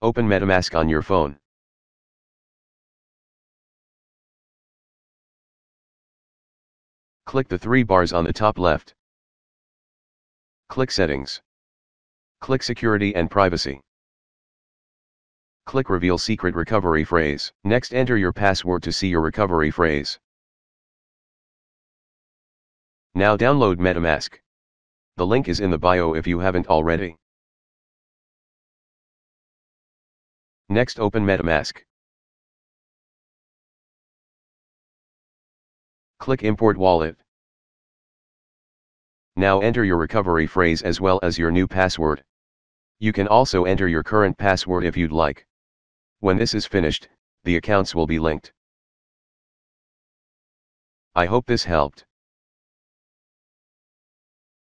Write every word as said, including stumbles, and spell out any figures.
Open MetaMask on your phone. Click the three bars on the top left. Click Settings. Click Security and Privacy. Click Reveal Secret Recovery Phrase. Next, enter your password to see your recovery phrase. Now download MetaMask. The link is in the bio if you haven't already. Next, open MetaMask. Click Import Wallet. Now enter your recovery phrase as well as your new password. You can also enter your current password if you'd like. When this is finished, the accounts will be linked. I hope this helped.